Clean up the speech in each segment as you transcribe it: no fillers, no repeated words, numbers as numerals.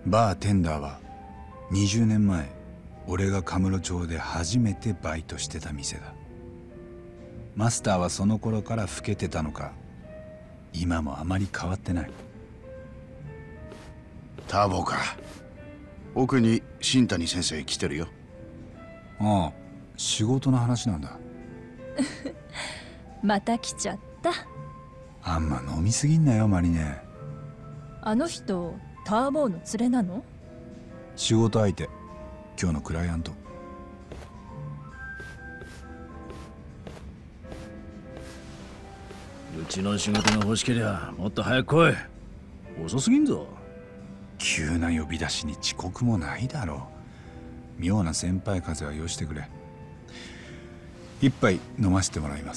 バーテンダーは20年前俺がカムロ町で初めてバイトしてた店だ。マスターはその頃から老けてたのか今もあまり変わってない。 ターボか。奥に新谷先生来てるよ。 ああ、仕事の話なんだ。 また来ちゃった。 あんま飲みすぎんなよマリネ。 あの人ターボーの連れなの？ 仕事相手、今日のクライアント。 うちの仕事が欲しけりゃもっと早く来い。遅すぎんぞ。 急な呼び出しに遅刻もないだろう。妙な先輩風はよしてくれ。一杯飲ませてもらいます。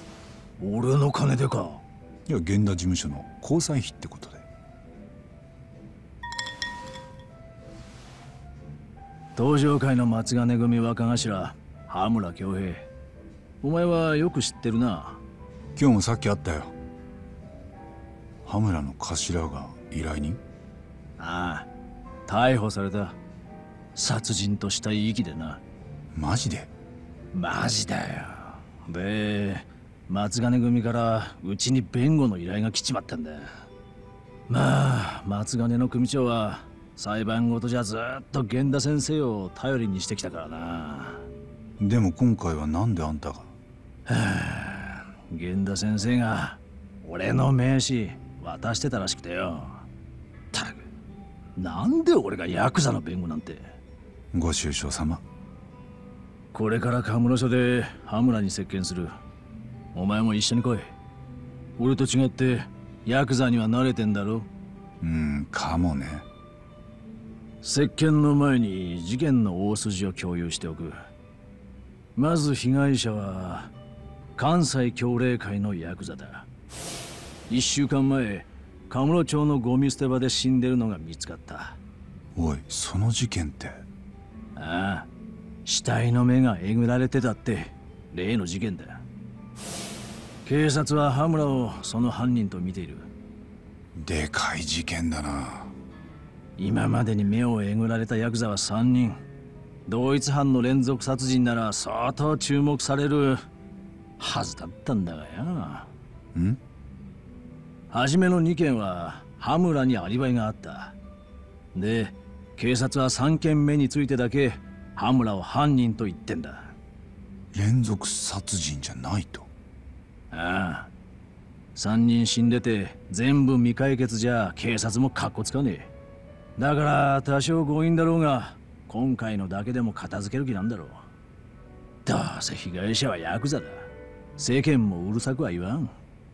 俺の金でか？ いや、源田事務所の交際費ってことで。 東上会の松金組若頭羽村恭平、お前はよく知ってるな。 今日もさっき会ったよ。羽村の頭が依頼人？ ああ、逮捕された。殺人と死体遺棄でな。 マジで？ マジだよ。で、松金組からうちに弁護の依頼が来ちまったんだ。まあ、松金の組長は裁判ごとじゃずっと源田先生を頼りにしてきたからな。 でも今回はなんであんたが？ 源田先生が俺の名刺渡してたらしくてよ。たく、なんで俺がヤクザの弁護なんて。 ご愁傷様。 これからカムロ署で羽村に接見する。お前も一緒に来い。俺と違ってヤクザには慣れてんだろ。 かもね。 接見の前に事件の大筋を共有しておく。まず被害者は関西協励会のヤクザだ。1週間前、カムロ町のゴミ捨て場で死んでるのが見つかった。 おい、その事件って？ ああ、死体の目がえぐられてたって例の事件だ。警察は羽村をその犯人と見ている。 でかい事件だな。 今までに目をえぐられたヤクザは3人。同一犯の連続殺人なら相当注目されるはずだったんだがや。初めの2件は羽村にアリバイがあった。で、警察は3件目についてだけ羽村を犯人と言ってんだ。 連続殺人じゃないと？ ああ、3人死んでて全部未解決じゃ警察もカッコつかねえ。だから多少強引だろうが今回のだけでも片付ける気なんだろう。どうせ被害者はヤクザだ。世間もうるさくは言わん。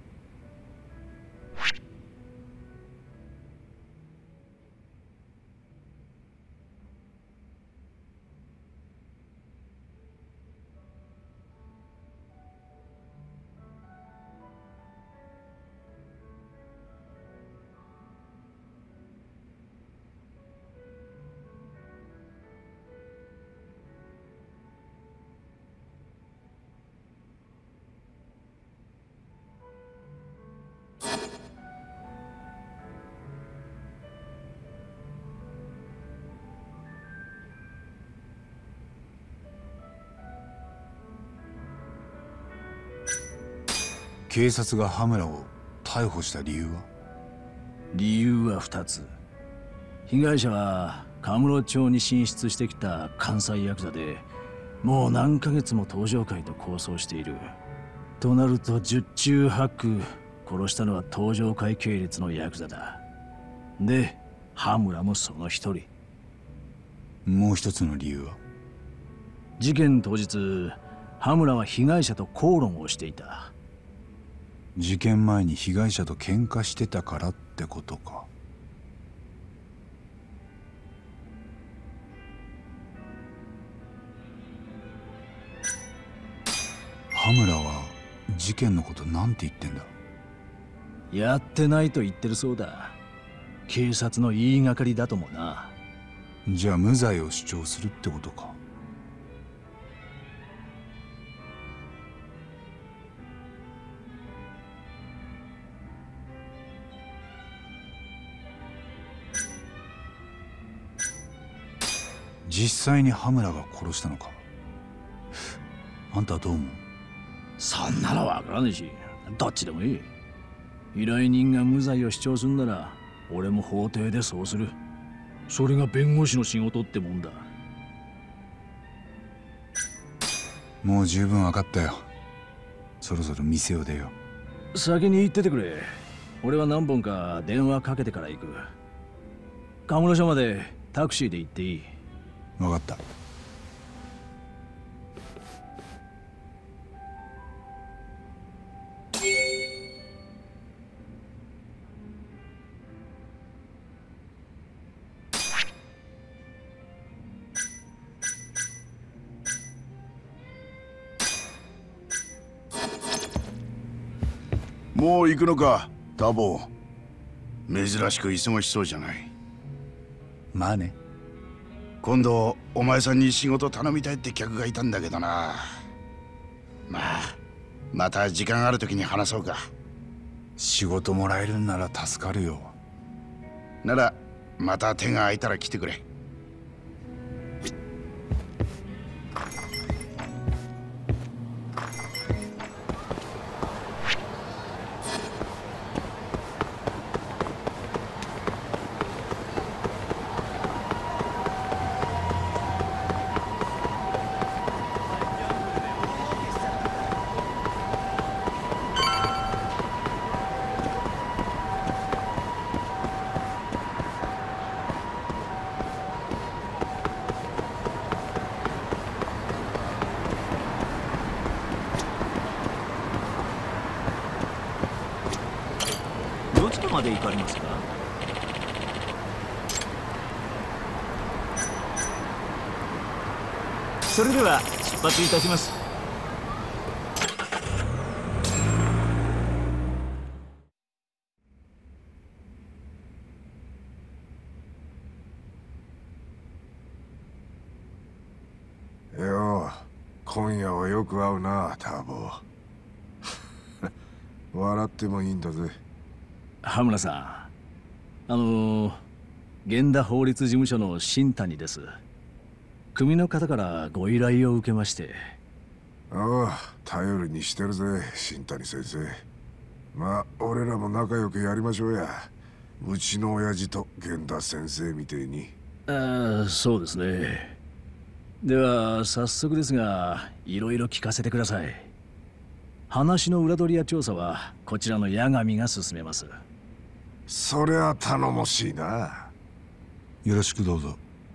警察が羽村を逮捕した理由は？ 理由は2つ。被害者はカムロ町に進出してきた関西ヤクザで、もう何ヶ月も東上会と抗争している。となると十中八九殺したのは東上会系列のヤクザだ。で、羽村もその一人。 もう一つの理由は？ 事件当日、羽村は被害者と口論をしていた。 事件前に被害者と喧嘩してたからってことか。羽村は事件のことなんて言ってんだ？ やってないと言ってるそうだ。警察の言いがかりだともな。 じゃあ無罪を主張するってことか。 実際に羽村が殺したのか。あんたはどう思う？ そんなのわからねえし、どっちでもいい。依頼人が無罪を主張するなら俺も法廷でそうする。それが弁護士の仕事ってもんだ。 もう十分分かったよ。そろそろ店を出よう。先に行っててくれ。俺は何本か電話かけてから行く。カムロ署までタクシーで行っていい？ 分かった。 もう行くのか、ターボー。珍しく忙しそうじゃない。 まあね。 今度お前さんに仕事頼みたいって客がいたんだけどな。まあまた時間ある時に話そうか。 仕事もらえるんなら助かるよ。 ならまた手が空いたら来てくれ。 どちらまで行かれますか？それでは出発いたします。 よう、今夜はよく会うな、ターボ。笑ってもいいんだぜ。 羽村さん、源田法律事務所の新谷です。組の方からご依頼を受けまして。 ああ、頼りにしてるぜ、新谷先生。まあ、俺らも仲良くやりましょうや。うちの親父と源田先生みてえに。 ああ、そうですね。では早速ですが、いろいろ聞かせてください。話の裏取りや調査はこちらの八神が進めます。 そりゃ頼もしいな。 よろしくどうぞ。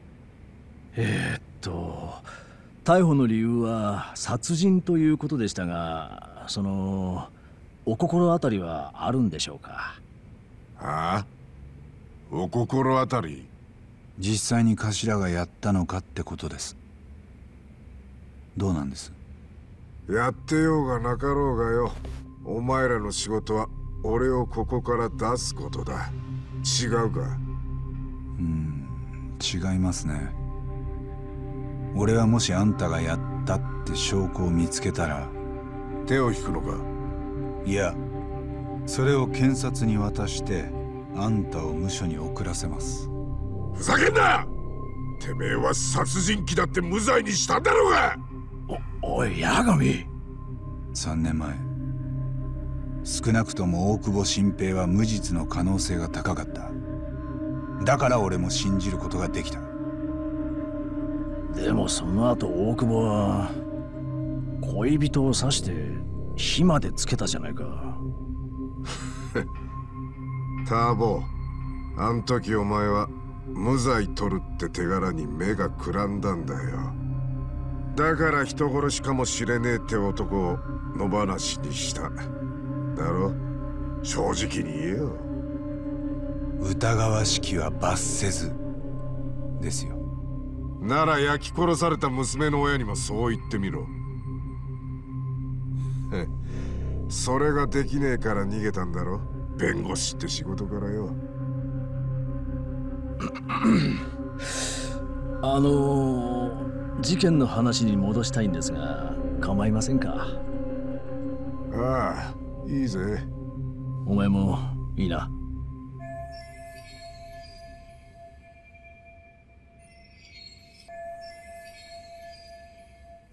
逮捕の理由は殺人ということでしたが、お心当たりはあるんでしょうか？ ああ、お心当たり？ 実際に頭がやったのかってことです。どうなんです？ やってようがなかろうがよ、お前らの仕事は俺をここから出すことだ。違うか？ 違いますね。俺はもしあんたがやったって証拠を見つけたら手を引くのか？ いや、それを検察に渡してあんたを無所に送らせます。 ふざけんな！てめえは殺人鬼だって無罪にしたんだろうが！ おい、八神。 3年前、少なくとも大久保新平は無実の可能性が高かった。だから俺も信じることができた。 でもその後大久保は恋人を刺して火までつけたじゃないか。 ターボ、あん時お前は無罪取るって手柄に目がくらんだんだよ。だから人殺しかもしれねえって男を野放しにした。だろ？正直に言えよ。 疑わしきは罰せずですよ。 なら焼き殺された娘の親にもそう言ってみろ。それができねえから逃げたんだろ、弁護士って仕事からよ。 事件の話に戻したいんですが構いませんか？ ああ、いいぜ。 お前もいいな。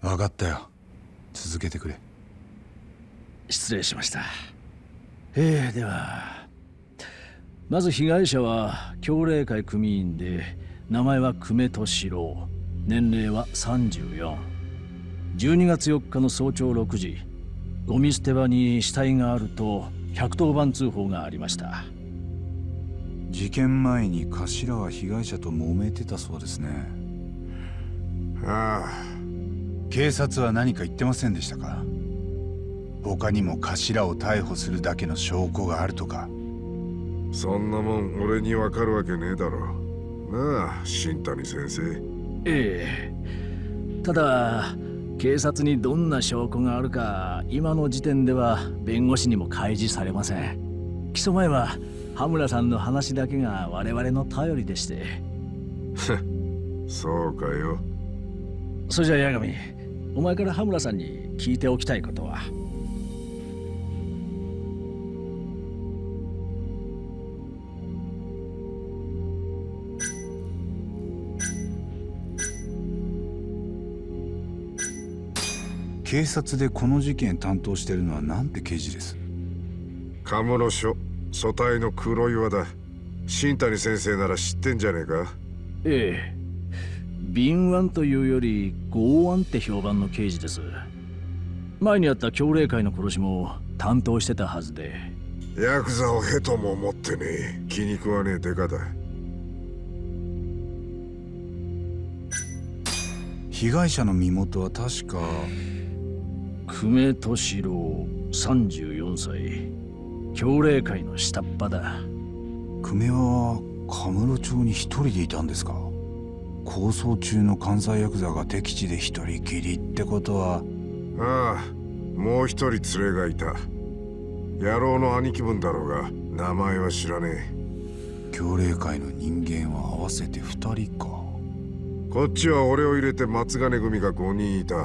分かったよ。続けてくれ。 失礼しました。ではまず被害者は協励会組員で、名前は久米俊郎、年齢は34。12月4日の早朝6時、ゴミ捨て場に死体があると110番通報がありました。 事件前に頭は被害者と揉めてたそうですね。 ああ、 警察は何か言ってませんでしたか？他にも頭を逮捕するだけの証拠があるとか。 そんなもん俺にわかるわけねえだろ。なあ、新谷先生。 ただ警察にどんな証拠があるか今の時点では弁護士にも開示されません。起訴前は羽村さんの話だけが我々の頼りでして。 そうかよ。 それじゃ八神、お前から羽村さんに聞いておきたいことは？ 警察でこの事件担当してるのはなんて刑事です？ カムロ署組対の黒岩だ。新谷先生なら知ってんじゃねえか？ 敏腕というより剛腕って評判の刑事です。前にあった協励会の殺しも担当してたはずで。 ヤクザをへとも思ってねえ、気に食わねえデカだ。 被害者の身元は確か久米俊郎34歳、協励会の下っ端だ。 久米はカムロ町に一人でいたんですか？抗争中の関西ヤクザが敵地で一人きりってことは。 ああ、もう一人連れがいた。野郎の兄貴分だろうが名前は知らねえ。 協励会の人間は合わせて二人か。 こっちは俺を入れて松金組が5人いた。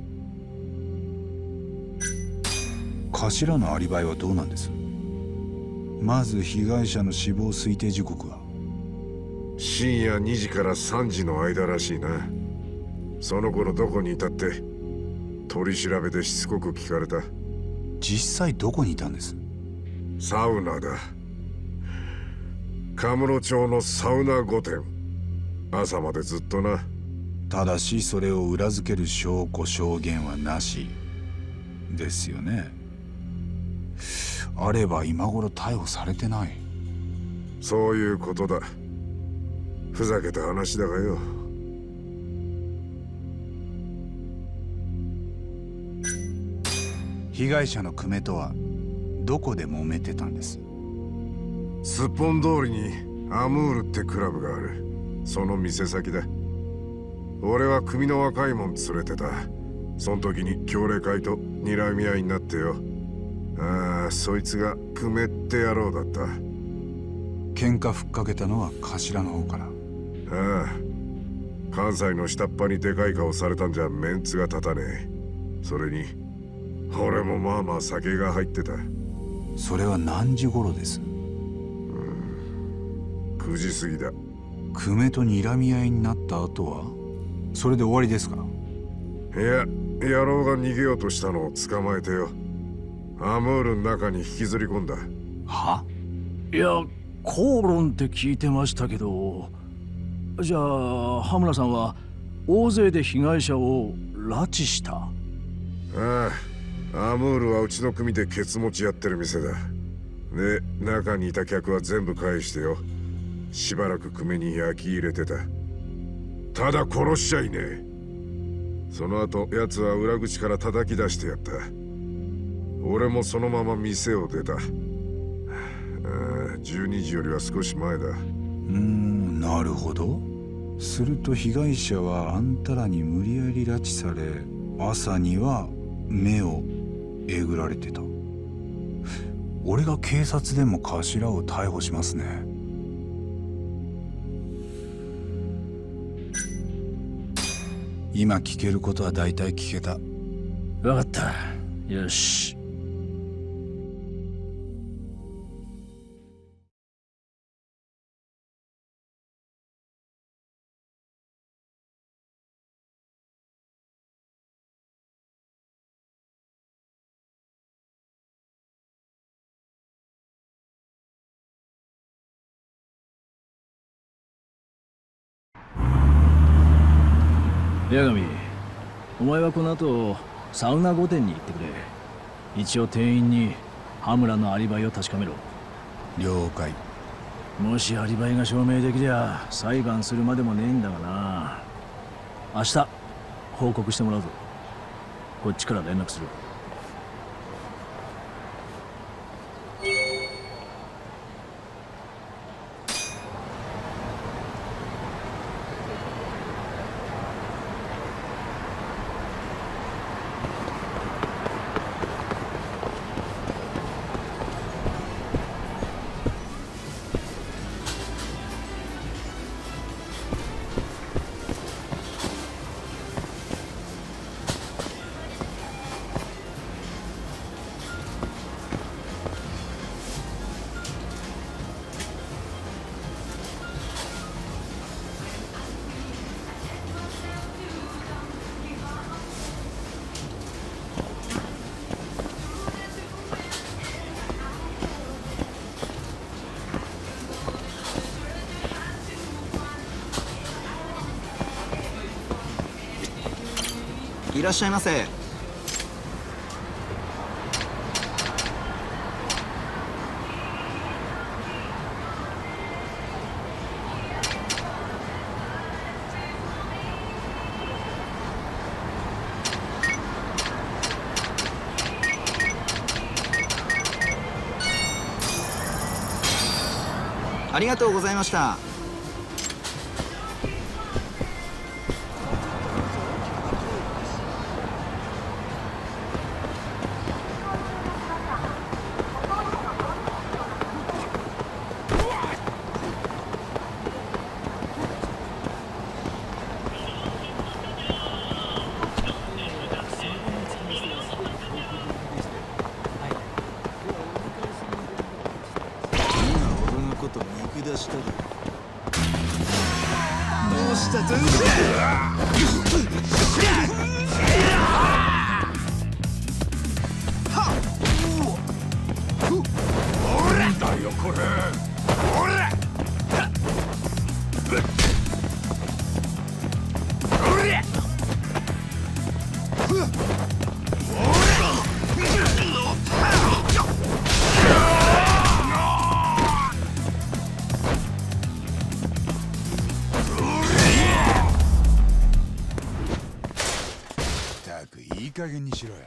頭のアリバイはどうなんです？まず被害者の死亡推定時刻は？ 深夜2時から3時の間らしいな。その頃どこにいたって取り調べでしつこく聞かれた。 実際どこにいたんです？ サウナだ。カムロ町のサウナ御殿。朝までずっとな。 ただしそれを裏付ける証拠証言はなしですよね。あれば今頃逮捕されてない。 そういうことだ。ふざけた話だがよ。 被害者の久米とはどこで揉めてたんです？ スッポン通りにアムールってクラブがある。その店先だ。俺は組の若いもん連れてた。その時に協励会と睨み合いになってよ。ああ、そいつが久米って野郎だった。 喧嘩ふっかけたのは頭の方から？ ああ、関西の下っ端にでかい顔されたんじゃメンツが立たねえ。それに俺もまあまあ酒が入ってた。 それは何時頃です？ 9時過ぎだ。 久米と睨み合いになった後はそれで終わりですか？ いや、野郎が逃げようとしたのを捕まえてよ。アムールの中に引きずり込んだ。 は？ いや、口論って聞いてましたけど。じゃあ羽村さんは大勢で被害者を拉致した？ ああ、アムールはうちの組でケツ持ちやってる店だ。で、中にいた客は全部返してよ。しばらく久米に焼き入れてた。ただ殺しちゃいねえ。その後奴は裏口から叩き出してやった。俺もそのまま店を出た。12時よりは少し前だ。 なるほど。すると被害者はあんたらに無理やり拉致され、朝には目をえぐられてた。俺が警察でも頭を逮捕しますね。今聞けることは大体聞けた。 分かった。よし。 八神、お前はこの後サウナ御殿に行ってくれ。一応店員に羽村のアリバイを確かめろ。 了解。 もしアリバイが証明できりゃ裁判するまでもねえんだがな。明日報告してもらうぞ。こっちから連絡する。 いらっしゃいませ。ありがとうございました。 いい加減にしろや。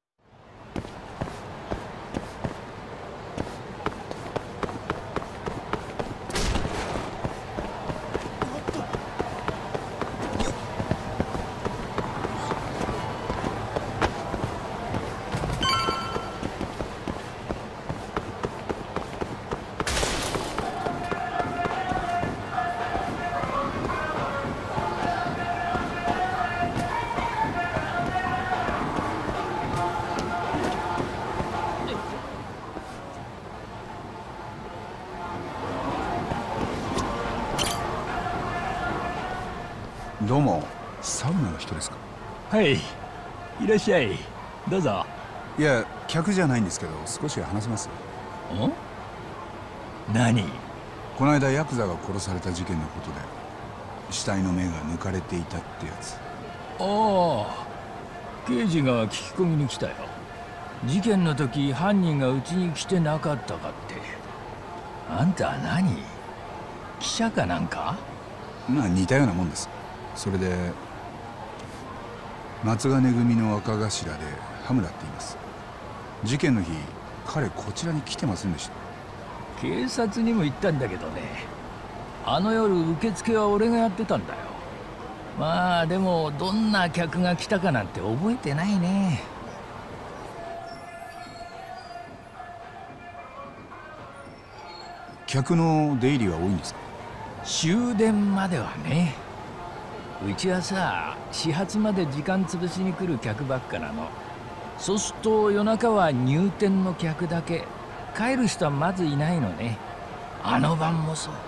どうも、サウナの人ですか？ はい、いらっしゃい。どうぞ。 いや、客じゃないんですけど、少し話せます？ 何？ この間ヤクザが殺された事件のことで、死体の目が抜かれていたってやつ。 ああ、刑事が聞き込みに来たよ。事件の時犯人がうちに来てなかったかって。あんた何？記者かなんか？ まあ似たようなもんです。それで松金組の若頭で羽村って言います。事件の日彼こちらに来てませんでした？ 警察にも行ったんだけどね、あの夜受付は俺がやってたんだよ。まあでもどんな客が来たかなんて覚えてないね。 客の出入りは多いんですか？ 終電まではね。うちはさ、始発まで時間潰しに来る客ばっかなの。そうすると夜中は入店の客だけ。帰る人はまずいないのね。あの晩もそう。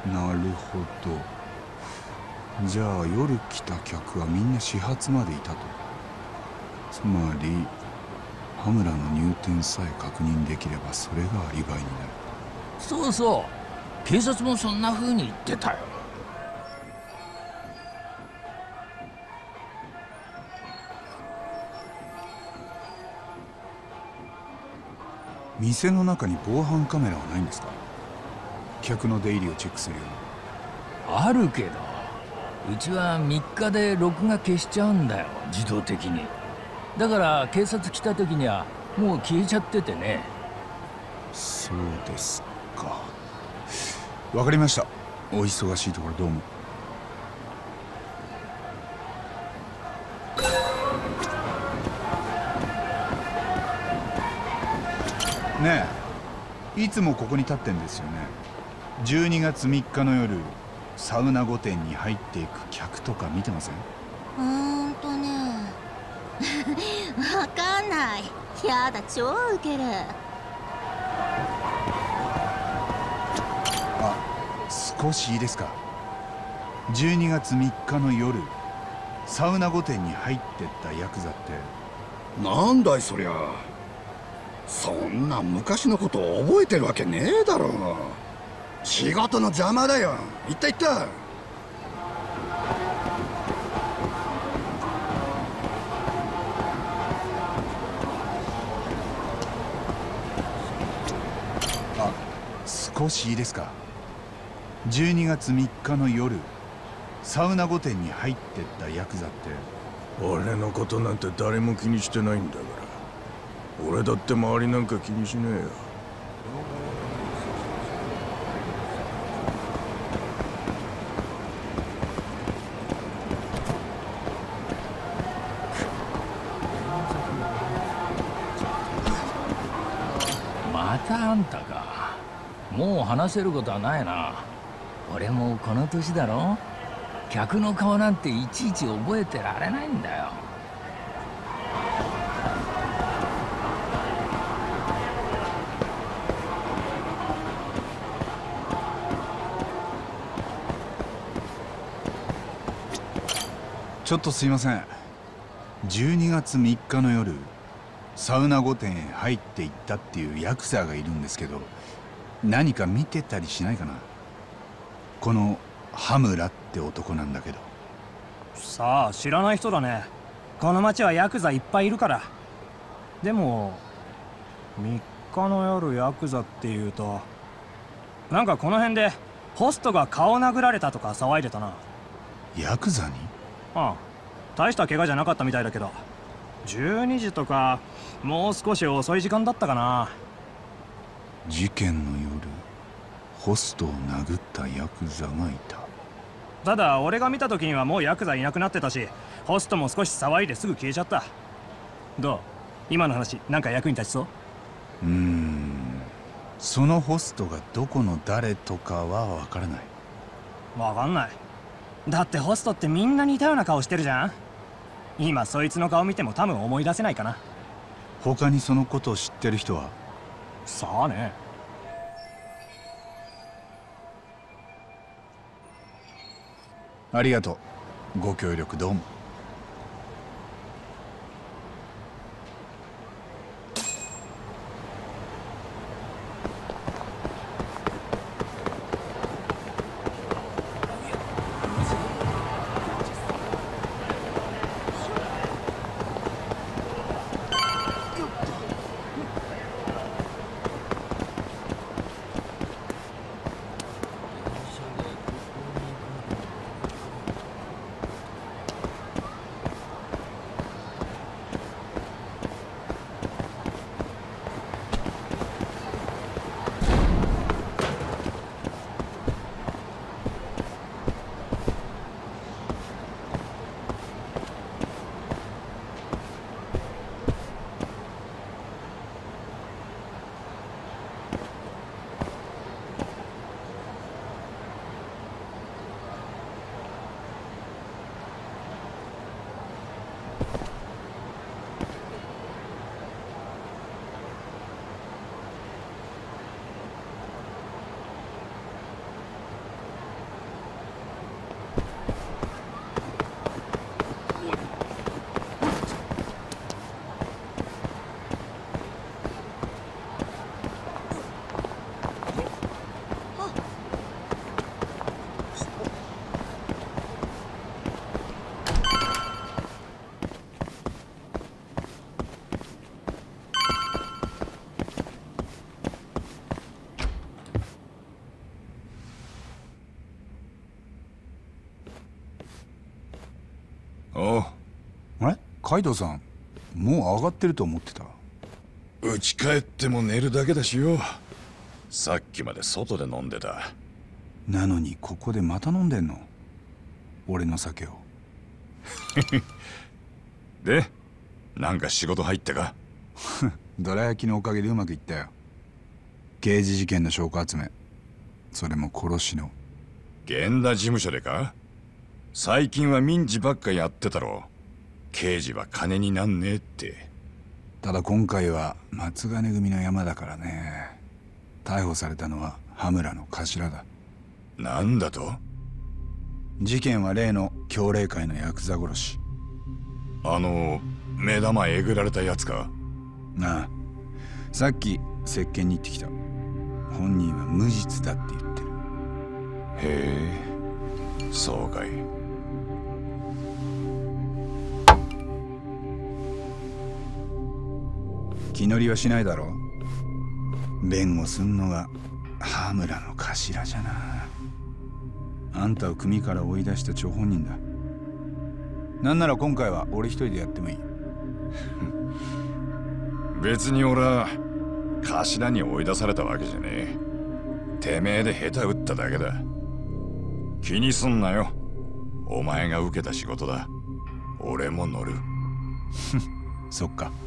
なるほど。じゃあ夜来た客はみんな始発までいたと。つまり羽村の入店さえ確認できればそれがアリバイになる。 そうそう、警察もそんな風に言ってたよ。 店の中に防犯カメラはないんですか？客の出入りをチェックするようあるけど、うちは3日で録画消しちゃうんだよ、自動的に。だから警察来た時にはもう消えちゃっててね。 な。そうですか。わかりました。お忙しいところどうも。ねえ、いつもここに立ってんですよね。12月3日の夜、サウナ御殿に入っていく客とか見てません？ ねわかんない。やだ、超ウケる。 あ、少しいいですか。12月3日の夜、サウナ御殿に入ってったヤクザって。 なんだいそりゃ。そんな昔のことを覚えてるわけねえだろ。仕事の邪魔だよ。言った言った。 あ、少しいいですか。12月3日の夜、サウナ御殿に入ってったヤクザって。 俺のことなんて誰も気にしてないんだから。俺だって周りなんか気にしねえよ。 またあんたか。もう話せることはないな。俺もこの年だろ。客の顔なんていちいち覚えてられないんだよ。 ちょっとすいません。12月3日の夜、サウナ御殿へ入っていったっていうヤクザがいるんですけど、何か見てたりしないかな。この羽村って男なんだけど。 さあ、知らない人だね。この町はヤクザいっぱいいるから。でも3日の夜ヤクザっていうと、なんかこの辺でホストが顔殴られたとか騒いでたな。 ヤクザに？ ああ、大した怪我じゃなかったみたいだけど、12時とかもう少し遅い時間だったかな。 事件の夜、ホストを殴ったヤクザがいた。 ただ俺が見た時にはもうヤクザいなくなってたし、ホストも少し騒いですぐ消えちゃった。どう？今の話なんか役に立ちそう？ そのホストがどこの誰とかはわからない。 わかんない。だってホストってみんな似たような顔してるじゃん。今そいつの顔見ても多分思い出せないかな。 他にそのことを知ってる人は？ さあね。 ありがとう。ご協力どうも。 おう。 あれカイドウさん、もう上がってると思ってた。 家帰っても寝るだけだしよ。さっきまで外で飲んでた。 なのにここでまた飲んでんの？俺の酒を。 で、なんか仕事入ったか？ どら焼きのおかげでうまくいったよ。刑事事件の証拠集め、それも殺しの。 源田事務所でか？最近は民事ばっかやってたろ。刑事は金になんねえって。 ただ今回は松金組の山だからね。逮捕されたのは羽村の頭だ。 なんだと？ 事件は例の強霊会のヤクザ殺し。 目玉えぐられたやつか？ なあ、さっき接見に行ってきた。本人は無実だって言ってる。 へえ、そうかい。 気乗りはしないだろう。弁護すんのが羽村の頭じゃな。あんたを組から追い出した張本人だ。なんなら今回は俺一人でやってもいい。 別に俺は頭に追い出されたわけじゃねえ。てめえで下手打っただけだ。気にすんなよ。お前が受けた仕事だ。俺も乗る。 そっか。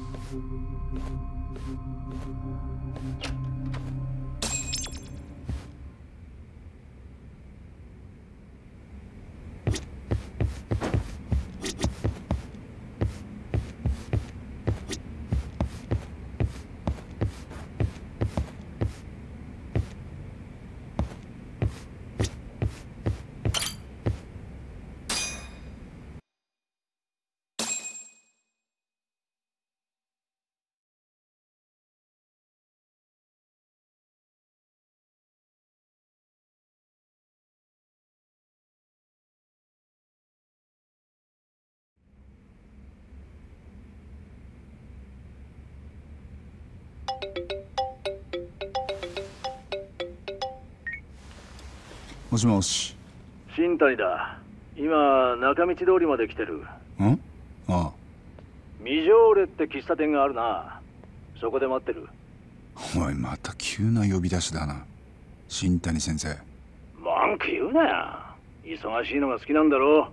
もしもし。 新谷だ。今中道通りまで来てる。 ん？ああ。 ミジョーレって喫茶店があるな。そこで待ってる。 おい、また急な呼び出しだな。新谷先生。 文句言うなよ。忙しいのが好きなんだろ。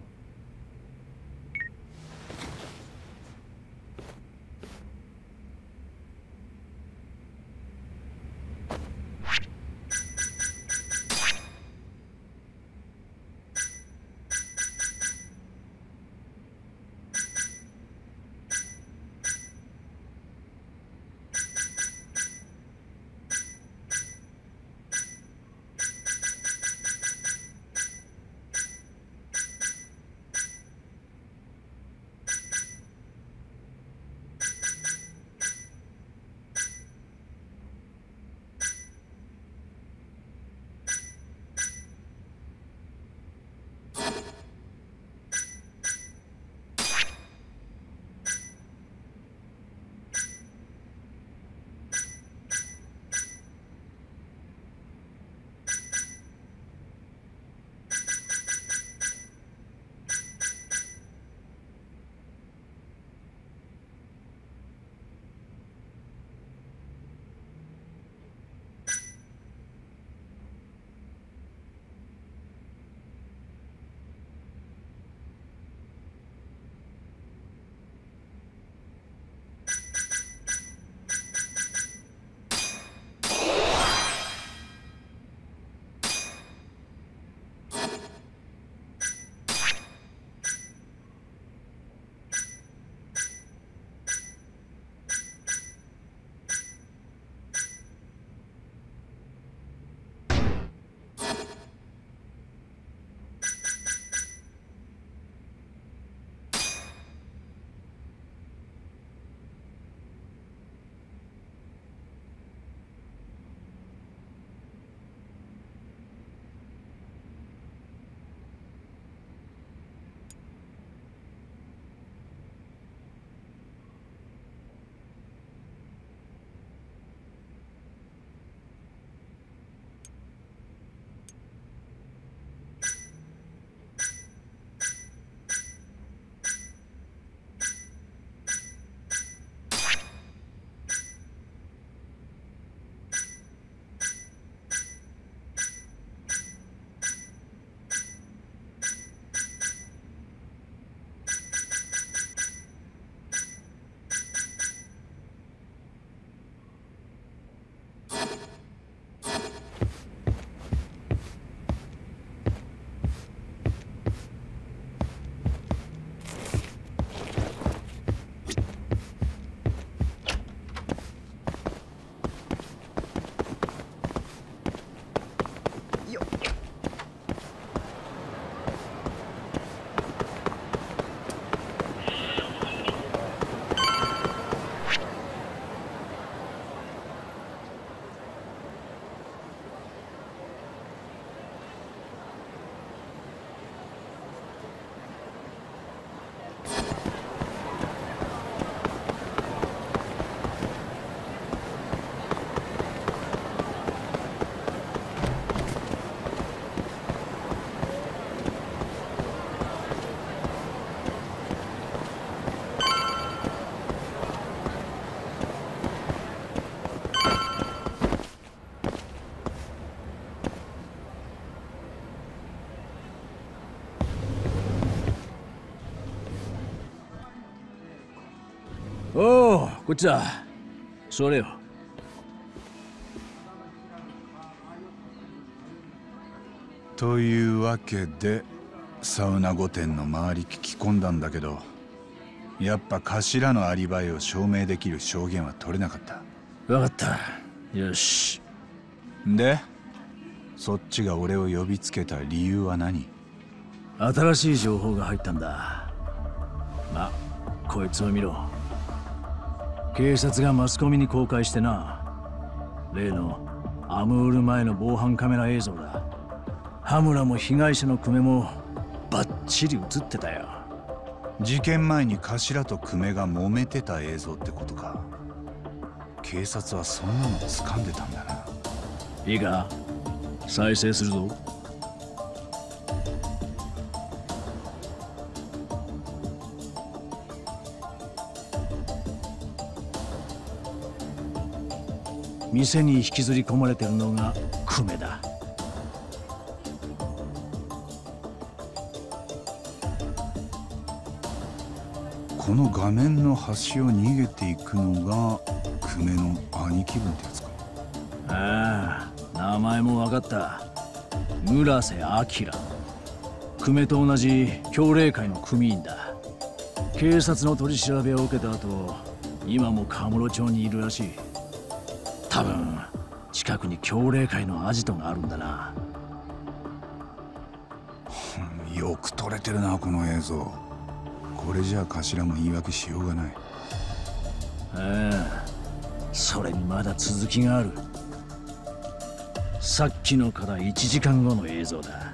こっちだ。座れよ。 というわけでサウナ御殿の周り聞き込んだんだけど、やっぱ頭のアリバイを証明できる証言は取れなかった。 分かった。よし。 でそっちが俺を呼びつけた理由は何？ 新しい情報が入ったんだ。ま、こいつを見ろ。警察がマスコミに公開してな。例のアムール前の防犯カメラ映像だ。羽村も被害者の久米もバッチリ映ってたよ。 事件前に頭と久米が揉めてた映像ってことか。警察はそんなの掴んでたんだな。 いいか、再生するぞ。店に引きずり込まれてるのが久米だ。 この画面の端を逃げていくのが久米の兄貴分ってやつか。 ああ、名前も分かった。村瀬明。久米と同じ協励会の組員だ。警察の取り調べを受けた後、今もカムロ町にいるらしい。多分近くに協励会のアジトがあるんだな。 よく撮れてるなこの映像。これじゃあ頭も言い訳しようがない。 ああ、それにまだ続きがある。さっきのから1時間後の映像だ。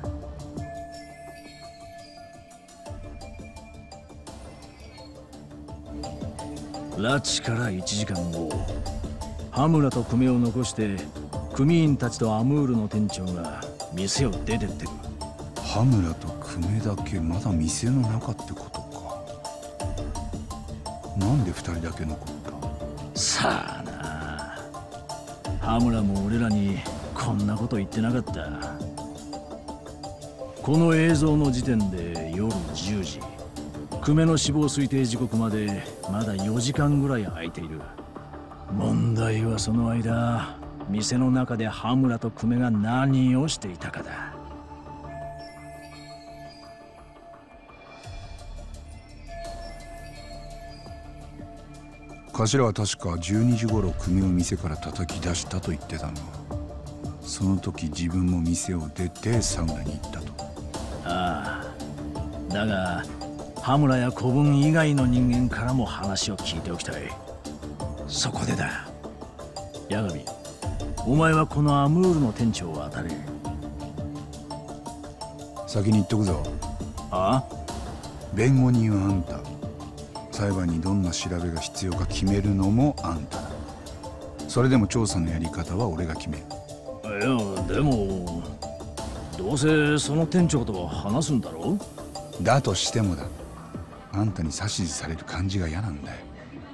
拉致から1時間後、羽村と久米を残して組員たちとアムールの店長が店を出てってる。 羽村と久米だけまだ店の中ってことか。なんで2人だけ残った？ さあな。羽村も俺らにこんなこと言ってなかった。この映像の時点で夜10時。久米の死亡推定時刻までまだ4時間ぐらい空いている。問題はその間、店の中で羽村と久米が何をしていたかだ。 頭は確か12時頃久米を店から叩き出したと言ってたの。その時自分も店を出てサウナに行ったと。 ああ、だが羽村や子分以外の人間からも話を聞いておきたい。そこでだ、八神、お前はこのアムールの店長を当たれ。 先に言っとくぞ。 ああ、 弁護人はあんた。裁判にどんな調べが必要か決めるのもあんただ。それでも調査のやり方は俺が決める。 いや、でもどうせその店長とは話すんだろう。 だとしてもだ、あんたに指図される感じが嫌なんだよ。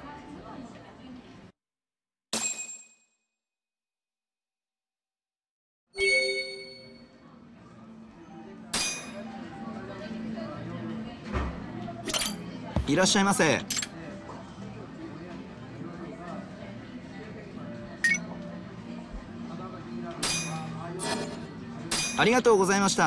いらっしゃいませ。ありがとうございました。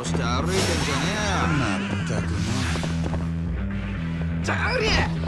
して歩いてんじゃねえよ。 まったくな。 じゃありゃ。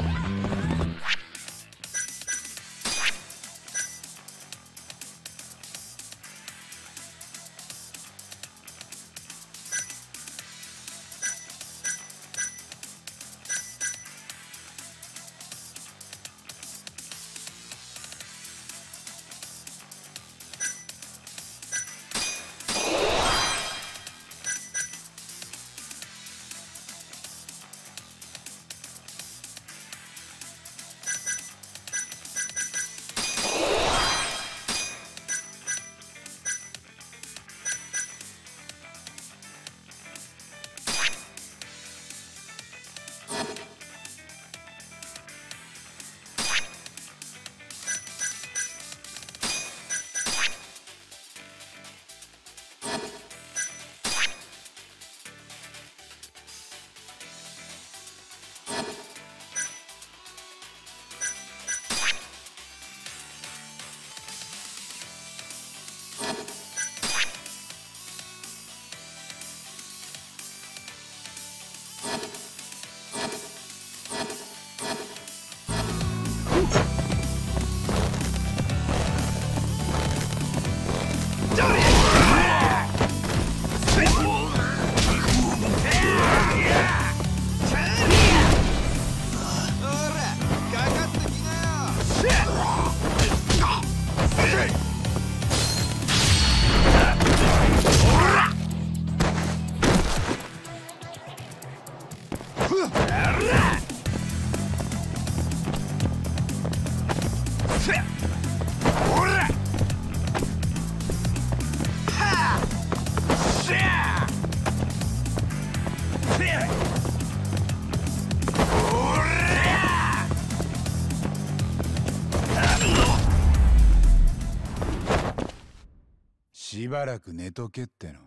しばらく寝とけっての。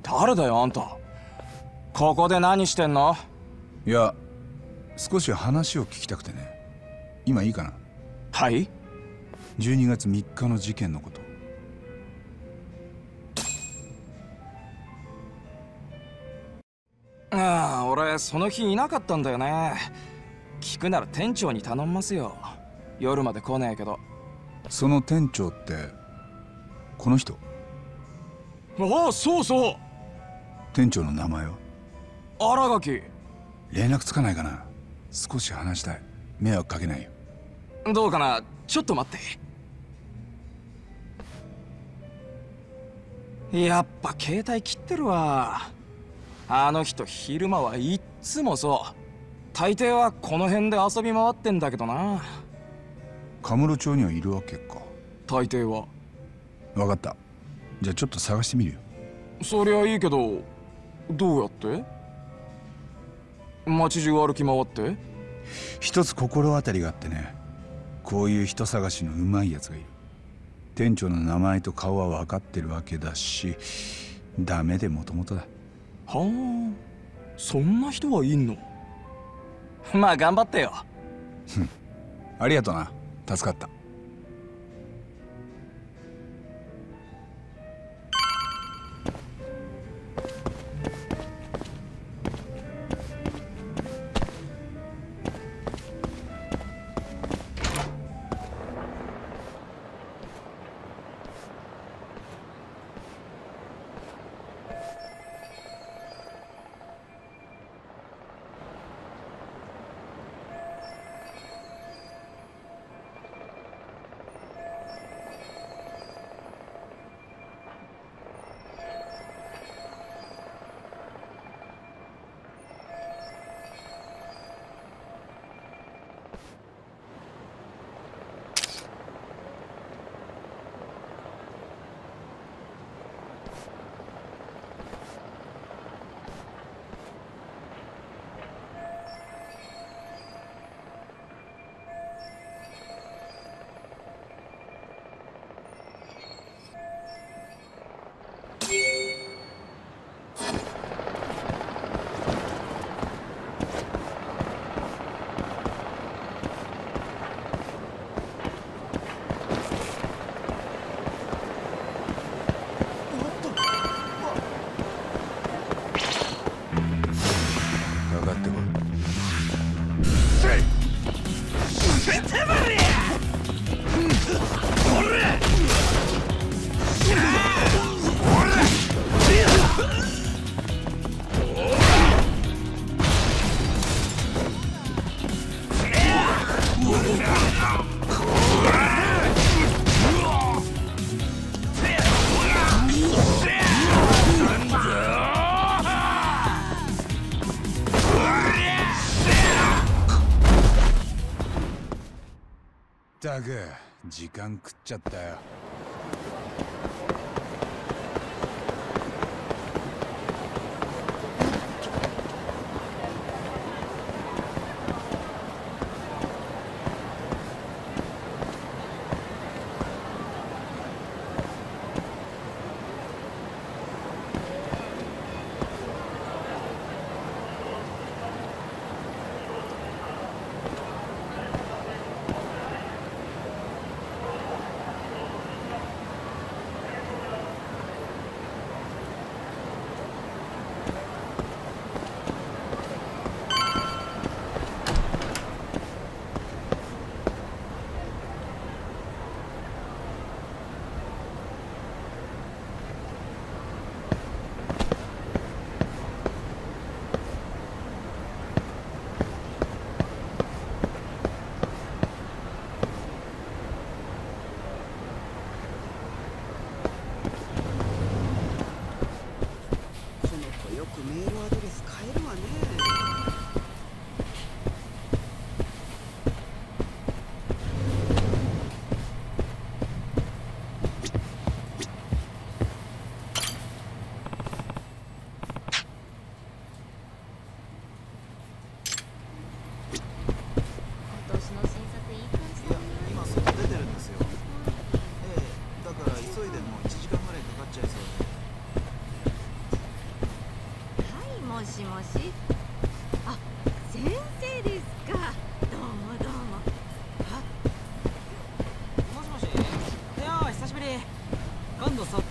誰だよあんた。ここで何してんの？ いや、少し話を聞きたくてね。今いいかな？ はい。 12月3日の事件のこと。 ああ、俺その日いなかったんだよね。聞くなら店長に頼んますよ。夜まで来ねえけど。 その店長ってこの人？ ああ、そうそう。 店長の名前は？ 新垣。 連絡つかないかな？少し話したい。迷惑かけないよ。 どうかな、ちょっと待って。やっぱ携帯切ってるわ。あの人昼間はいっつもそう。大抵はこの辺で遊び回ってんだけどな。 カムロ町にはいるわけか。 大抵は。 分かった。じゃあちょっと探してみるよ。 そりゃいいけど、どうやって？街中歩き回って？ 一つ心当たりがあってね。こういう人探しのうまいやつがいる。店長の名前と顔は分かってるわけだし、ダメでもともとだ。 はあ、そんな人はいんの？まあ頑張ってよ。 ありがとな。助かった。ったく時間食っちゃったよ。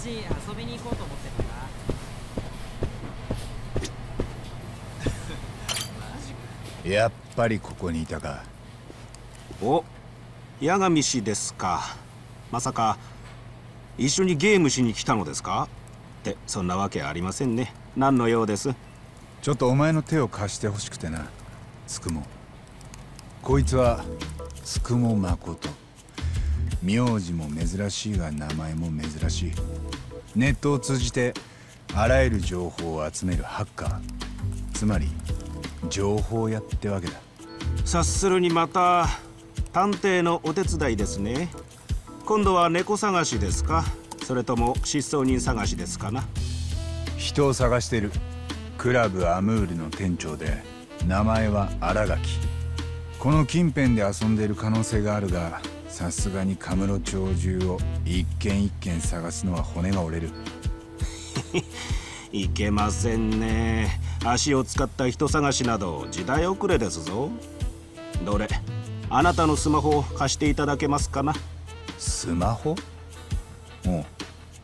ち遊びに行こうと思ってるんだ。 やっぱりここにいたか。 お、八神氏ですか。まさか一緒にゲームしに来たのですか？ってそんなわけありませんね。何のようです？ ちょっとお前の手を貸してほしくてな。つくも。こいつはつくも誠。名字も珍しいが名前も珍しい。ネットを通じてあらゆる情報を集めるハッカー。つまり情報屋ってわけだ。 察するにまた探偵のお手伝いですね。今度は猫探しですか？それとも失踪人探しですかな？ 人を探してる。クラブアムールの店長で名前は新垣。この近辺で遊んでいる可能性があるが、さすがにカムロ町中を一軒一軒探すのは骨が折れる。 いけませんね。足を使った人探しなど時代遅れですぞ。どれ、あなたのスマホを貸していただけますかな？ スマホ？おう。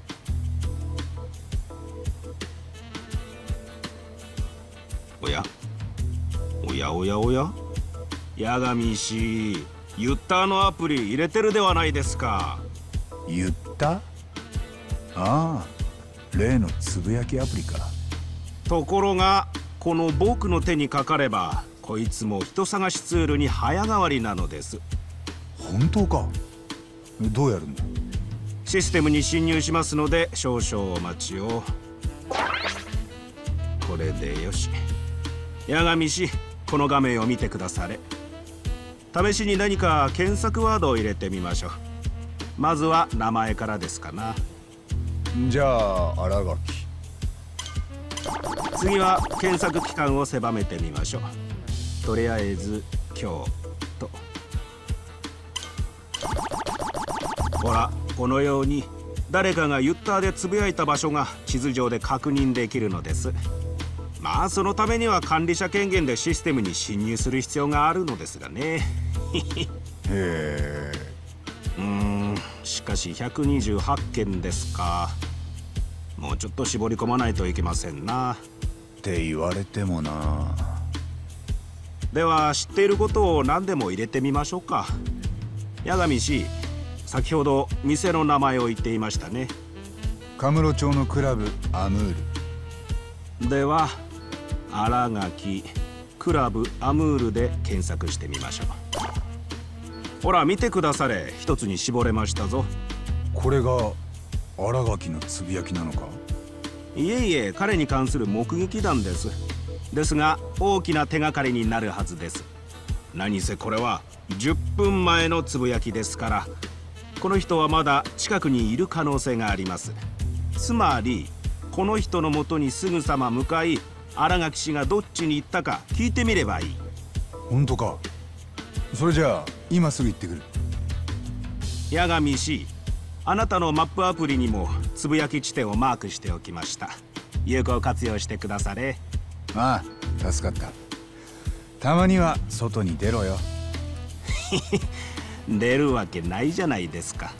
おやおやおやおや、八神氏、ユッターのアプリ入れてるではないですか。 ユッタ？ああ、例のつぶやきアプリか。 ところがこの僕の手にかかれば、こいつも人探しツールに早変わりなのです。 本当か？どうやるんだ？ システムに侵入しますので少々お待ちを。これでよし。八神氏、この画面を見てくだされ。試しに何か検索ワードを入れてみましょう。まずは名前からですかな。 じゃあ新垣。 次は検索期間を狭めてみましょう。とりあえず今日と。ほら、このように誰かがユッターでつぶやいた場所が地図上で確認できるのです。まあそのためには管理者権限でシステムに侵入する必要があるのですがね。 へえ。 しかし128件ですか。もうちょっと絞り込まないといけませんな。 って言われてもな。 では知っていることを何でも入れてみましょうか。八神氏、先ほど店の名前を言っていましたね。 カムロ町のクラブアムール。では新垣クラブアムールで検索してみましょう。ほら見てくだされ、一つに絞れましたぞ。 これが新垣のつぶやきなのか？ いえいえ、彼に関する目撃談です。ですが大きな手がかりになるはずです。何せこれは10分前のつぶやきですから、この人はまだ近くにいる可能性があります。つまりこの人のもとにすぐさま向かい、新垣氏がどっちに行ったか聞いてみればいい。 本当か？それじゃあ今すぐ行ってくる。 八神氏、あなたのマップアプリにもつぶやき地点をマークしておきました。有効活用してくだされ。 ああ、助かった。たまには外に出ろよ。 出るわけないじゃないですか。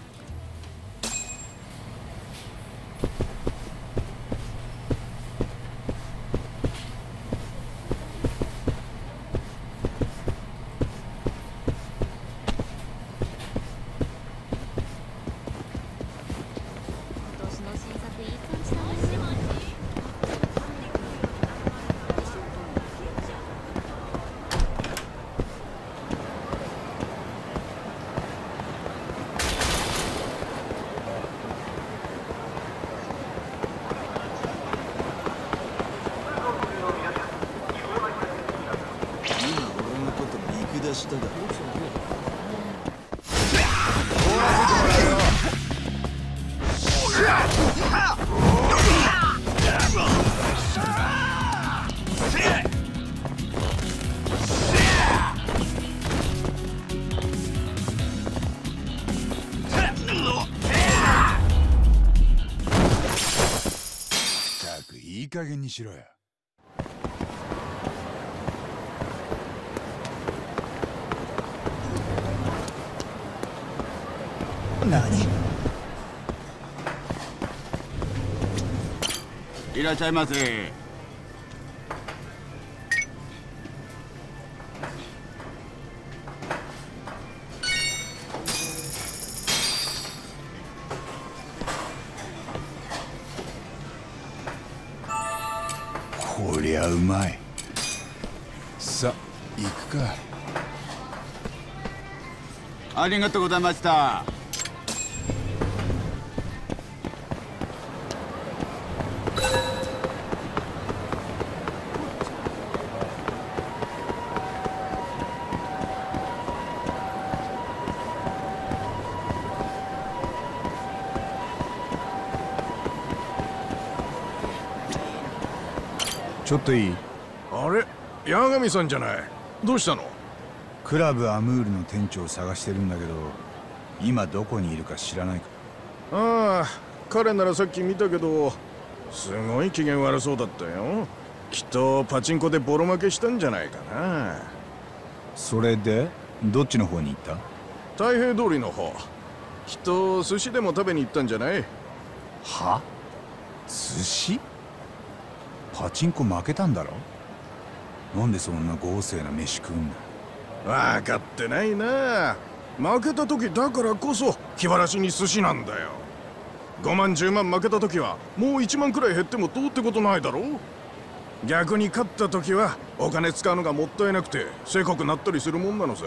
いい加減にしろや。 何？ いらっしゃいませ。 こりゃうまい。さあ行くか。 ありがとうございました。 ちょっといい？ あれ、八神さんじゃない。どうしたの？ クラブアムールの店長を探してるんだけど、今どこにいるか知らないか？ ああ、彼ならさっき見たけど、すごい機嫌悪そうだったよ。きっとパチンコでボロ負けしたんじゃないかな。 それでどっちの方に行った？ 太平通りの方。きっと寿司でも食べに行ったんじゃない？ は？寿司？パチンコ負けたんだろ？なんでそんな豪勢な飯食うんだ？ 分かってないな。負けた時だからこそ気晴らしに寿司なんだよ。5万10万負けた時はもう1万くらい減ってもどうってことないだろ。逆に勝った時はお金使うのがもったいなくてせこくなったりするもんなのさ。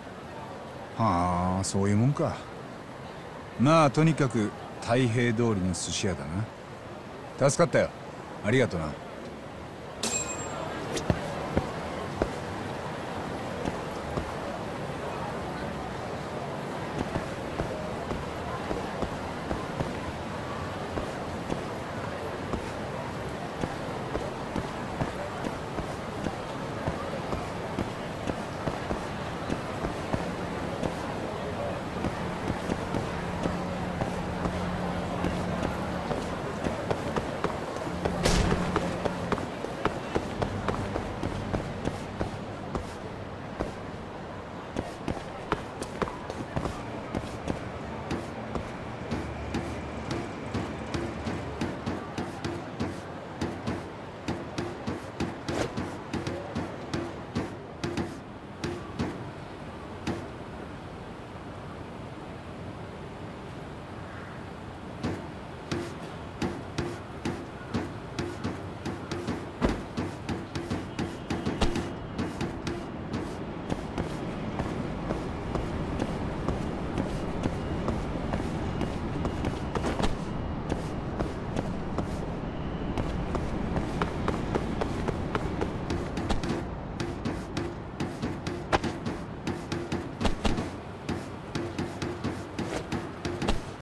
はあ、そういうもんか。まあとにかく太平通りの寿司屋だな。助かったよ。ありがとな。